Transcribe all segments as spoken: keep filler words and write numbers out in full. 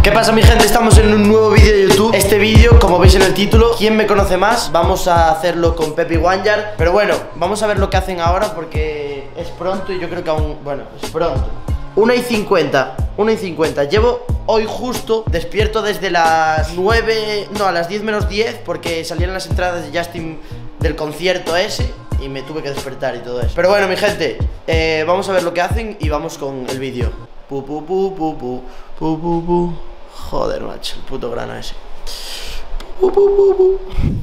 ¿Qué pasa, mi gente? Estamos en un nuevo vídeo de YouTube. Este vídeo, como veis en el título, ¿quién me conoce más? Vamos a hacerlo con Pepe y Wanyard. Pero bueno, vamos a ver lo que hacen ahora porque es pronto y yo creo que aún... Bueno, es pronto. una y cincuenta, una y cincuenta. Llevo hoy justo despierto desde las nueve, no, a las diez menos diez, porque salieron las entradas de Justin del concierto ese y me tuve que despertar y todo eso. Pero bueno, mi gente, eh, vamos a ver lo que hacen y vamos con el vídeo. Pu, pu, pu, pu, pu, pu, pu, pu. Joder, macho, el puto grano ese. Pu, pu, pu, pu.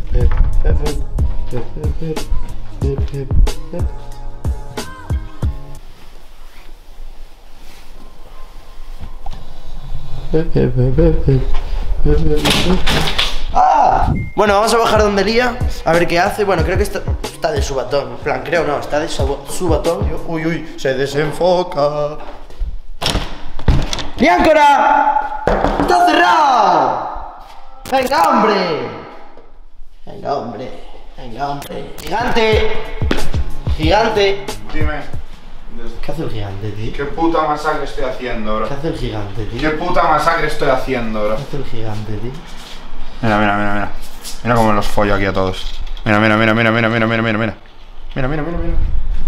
¡Ah! Bueno, vamos a bajar donde Lía, a ver qué hace. Bueno, creo que está, está de subatón. En plan, creo no, está de subatón. Uy, uy, se desenfoca. ¡Biáncora! ¡Está cerrado! ¡Venga, hombre! Venga, hombre. Venga, hombre. ¡Gigante! ¡Gigante! Dime. ¿Qué hace el gigante, tío? ¿Qué puta masacre estoy haciendo, bro? ¿Qué hace el gigante, tío? ¿Qué puta masacre estoy haciendo, bro? ¿Qué hace el gigante, tío? Mira, mira, mira, mira. Mira cómo los follo aquí a todos. Mira, mira, mira, mira, mira, mira, mira, mira, mira. Mira, mira, mira, mira.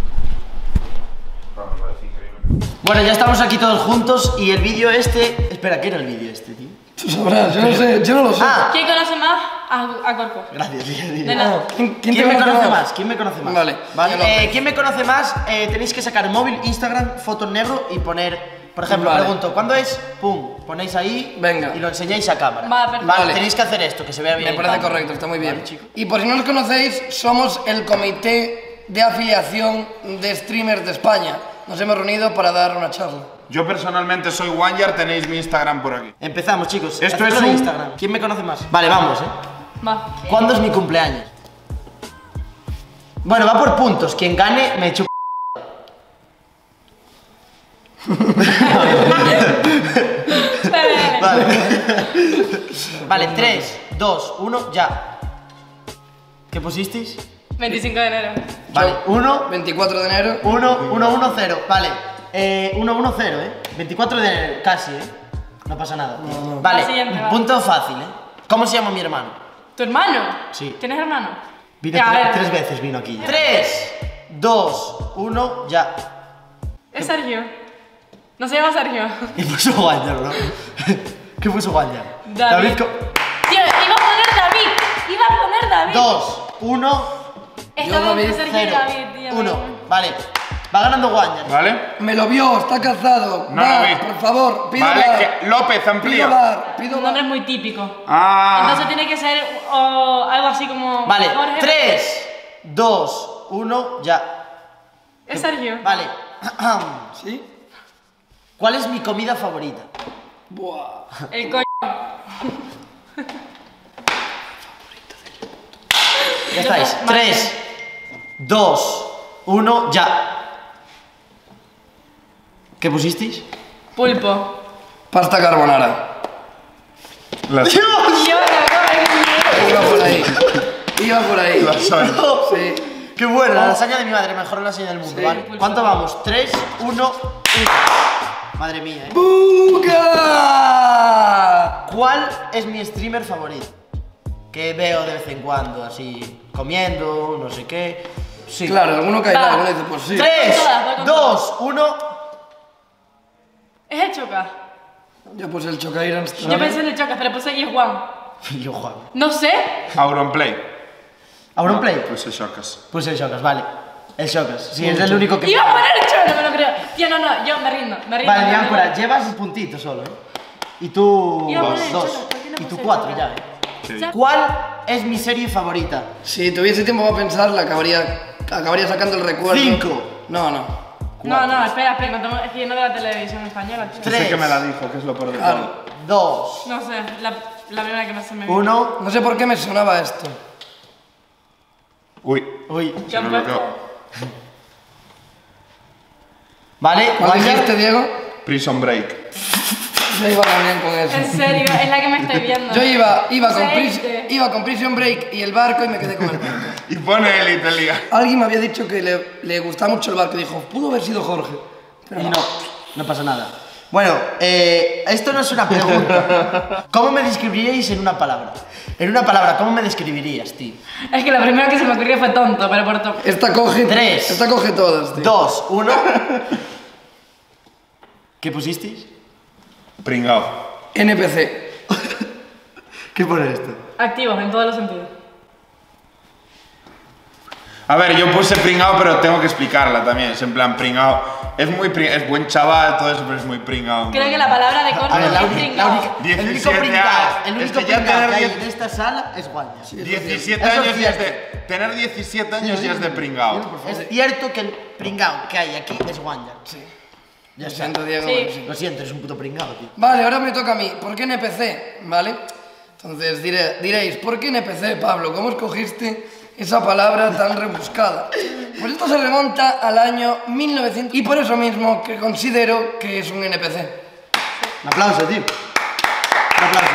Oh, me parece increíble. Bueno, ya estamos aquí todos juntos y el vídeo este... Espera, ¿qué era el vídeo este, tío? Tú sabrás, yo no sé, yo no lo sé. Ah. ¿Quién conoce más a, a Corco? Gracias, Lía, De Lía. nada. ¿Quién, ¿Quién, te me conoce más? más? ¿Quién me conoce más? Vale, vale. yo lo Eh, sé. ¿Quién me conoce más? Eh, tenéis que sacar móvil, Instagram, foto en negro y poner, por ejemplo, Vale. pregunto, ¿cuándo es? Pum, ponéis ahí. Venga. Y lo enseñáis a cámara. Vale, perfecto. Vale, Vale. tenéis que hacer esto, que se vea bien. Me en parece cámara. correcto, está muy bien. Vale, chicos. Y por si no nos conocéis, somos el comité de afiliación de streamers de España. Nos hemos reunido para dar una charla. Yo personalmente soy Wanyard, tenéis mi Instagram por aquí. Empezamos, chicos. Esto Hacedlo es de un- Instagram. ¿Quién me conoce más? Vale, vamos, eh. Va. ¿Cuándo es mi cumpleaños? Bueno, va por puntos. Quien gane me chupa. Vale. Vale. Vale, tres, dos, uno, ya. ¿Qué pusisteis? veinticinco de enero. Vale, uno, veinticuatro de enero. uno, uno, uno, cero. Vale, eh, uno, uno, cero, eh. veinticuatro de enero, casi, eh. No pasa nada. tío. Vale, La siguiente, va. punto fácil, eh. ¿Cómo se llama mi hermano? ¿Tu hermano? Sí. ¿Tienes hermano? Vino Ya, a tre- ver. tres veces, vino aquí ya. Tres, dos, uno, ya. Es Sergio. ¿No se llama Sergio? Y puso Wanyard, ¿no? ¿Qué puso Wanyard? David. co- Tío, iba a poner David. Iba a poner David. Dos, uno, Estaba Yo, entre David, Sergio y cero, David, tío. uno. Vale, va ganando Wanyard. ¿Vale? Me lo vio, está calzado. No Va, lo vi. por favor, pido Vale, bar. que López, Pido amplía. bar, pido Un nombre bar. muy típico. Ah. Entonces tiene que ser o, algo así como. Vale, Jorge. tres, dos, uno, ya. Es Sergio. Vale. ¿Sí? ¿Cuál es mi comida favorita? Buah. El coño. Ya estáis. Vale. Tres, dos, uno, ya. ¿Qué pusisteis? Pulpo. Pasta carbonara. Las... Yo no, Iba por ahí. Iba por ahí. Lasaña. Sí. ¡Qué bueno! La lasaña de mi madre, mejor lasaña del mundo, Sí. ¿vale? ¿Cuánto vamos? Tres, uno, uno. Madre mía, ¿eh? ¡Buga! ¿Cuál es mi streamer favorito? Que veo de vez en cuando, así, comiendo, no sé qué. Sí. Claro, alguno caerá, Va. alguno dice, pues sí. Tres, Todas, voy con dos, uno. Es el Choca. Yo puse el Chocairans. Yo pensé en el Choca, pero puse Yes Juan. Yo juego. No sé. Auronplay. ¿Auronplay? Pues se chocas. Puse el Shocas, vale. El Shocas, sí, es el único que... Iba a poner el Choca, no me lo creo. Tío, no, no, yo me rindo, me rindo. Vale, me Biáncora, rindo. llevas un puntito solo, ¿eh? Y tú... Iba a poner el dos. Shocas, ¿por qué no Y tú puse el cuatro Shocas? ya, ¿eh? Sí. ¿Cuál es mi serie favorita? Si tuviese tiempo para pensar, la acabaría, acabaría sacando el recuerdo. Cinco. No, no. No, no, espera, espera, no tengo- es que yo no veo la televisión española, tío. Tres. Sé que me la dijo, que es lo peor de Claro. todo. Dos, No sé, la, la primera que me se me vino. uno... No sé por qué me sonaba esto. Uy. Uy, ¿Qué Se han me puesto? bloqueó. ¿vale? ¿Cuál Wanyard. dijiste, Diego? Prison Break. Yo iba también con eso. En serio, es la que me estoy viendo. Yo iba, iba, con Seis Pris- de- iba con Prison Break y el barco y me quedé con el barco. Y pone Elite Liga. Alguien me había dicho que le, le gustaba mucho el barco y dijo, pudo haber sido Jorge. Pero Y no, no pasa nada. Bueno, eh, esto no es una pregunta. ¿Cómo me describiríais en una palabra? En una palabra, ¿cómo me describirías, tío? Es que la primera que se me ocurrió fue tonto, pero por tonto. Esta coge. Tres. Esta coge todas, tío. Dos, uno. ¿Qué pusisteis? Pringao. N P C. ¿Qué pone esto? Activos en todos los sentidos. A ver, yo puse pringao, pero tengo que explicarla también. Es en plan, pringao. Es muy pring- es buen chaval, todo eso, pero es muy pringao. Creo que la palabra de corto A ver, la es única, la pringao. única, el único diecisiete pringao, años. el Es único que ya pringao tener que hay diez- en esta sala es Guanya. diecisiete Eso es años y es cierto. de. Tener diecisiete años ya es de pringao. Es cierto que el pringao que hay aquí es Guanya. Sí. Ya Lo está. siento, Diego. Sí. pero sí. Lo siento, eres un puto pringao, tío. Vale, ahora me toca a mí. ¿Por qué N P C? ¿Vale? Entonces diré- diréis, ¿por qué N P C, Pablo? ¿Cómo escogiste esa palabra tan rebuscada? Pues esto se remonta al año mil novecientos y por eso mismo que considero que es un N P C. Un aplauso, tío. Un aplauso.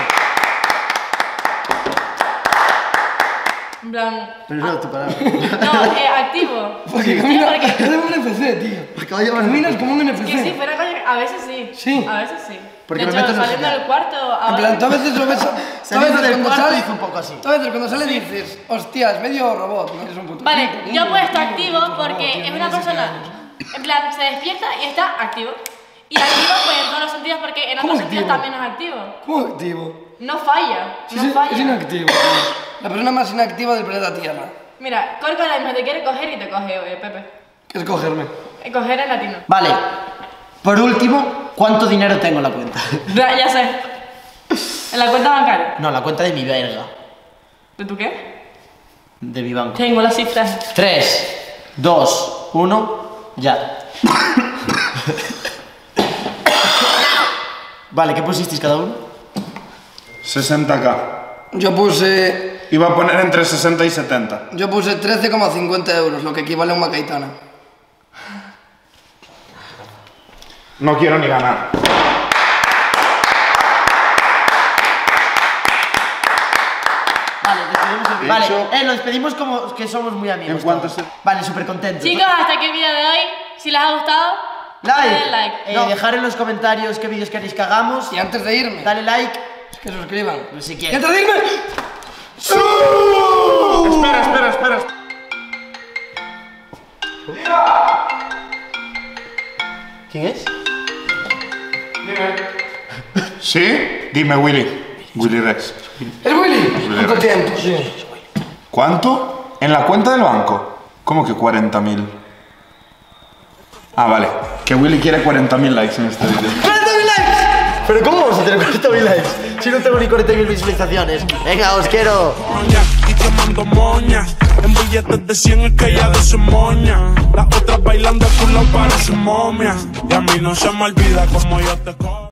En plan. Pero no, tu palabra. No, eh, activo. Porque Sí, camina, porque- es un N P C, tío. Porque vaya mal. Caminas como un N P C. Que sí, fuera coño, a veces sí. Sí. A veces sí. Porque de me hecho, meto en el saliendo genial. del cuarto, En ahora. plan, tú a veces lo ves. Tú a Saliendo veces del cuando cuarto sale, hizo un poco así. tú a veces cuando sale dices, hostia, es medio robot, no eres un puto. Vale, chico, yo he niño, puesto tío, activo puto robot, porque tío, es no una sé qué persona. años. En plan, se despierta y está activo. Y activo, pues en todos los sentidos, porque en ¿Cómo otros sentidos activo? también es activo. ¿Cómo activo? No falla, Sí, no sí, falla. es inactivo, tío. La persona más inactiva del planeta Tierra. Mira, Corcoran te quiere coger y te coge, eh, Pepe. ¿Qué es cogerme? Eh, Coger en latino. Vale. Por último, ¿cuánto dinero tengo en la cuenta? Ya, ya sé. En la cuenta bancaria. No, la cuenta de mi verga. ¿De tu qué? De mi banco. Tengo las cifras. Tres, dos, uno, ya. Vale, ¿qué pusisteis cada uno? sesenta k. Yo puse. Iba a poner entre sesenta y setenta. Yo puse trece coma cincuenta euros, lo que equivale a una caetana. No quiero ni ganar. Vale, despedimos el De Vale, hecho- eh, lo despedimos como que somos muy amigos. En cuanto todos. se- Vale, súper contentos. Chicos, hasta aquí el vídeo de hoy. Si les ha gustado, Like. denle like. Eh, No. Dejar en los comentarios qué vídeos queréis que hagamos. Y antes de irme, Dale like. que suscriban. Pues si ¿Y quieres. antes de irme? Espera, espera, espera. ¿Quién es? ¿Sí? Dime, Willy. Willy Rex. ¿Es Willy? ¿Cuánto Rex. tiempo? Sí. ¿Cuánto? ¿En la cuenta del banco? ¿Cómo que cuarenta mil? Ah, vale. Que Willy quiere cuarenta mil likes en este vídeo. ¡cuarenta mil likes! ¿Pero cómo vamos a tener cuarenta mil likes si no tengo ni cuarenta mil visualizaciones? Venga, os quiero. moña y quemando moña. En billetes de cien es que ella de su moña. Las otras bailando culo parece momia. Y a mí no se me olvida como yo te cojo.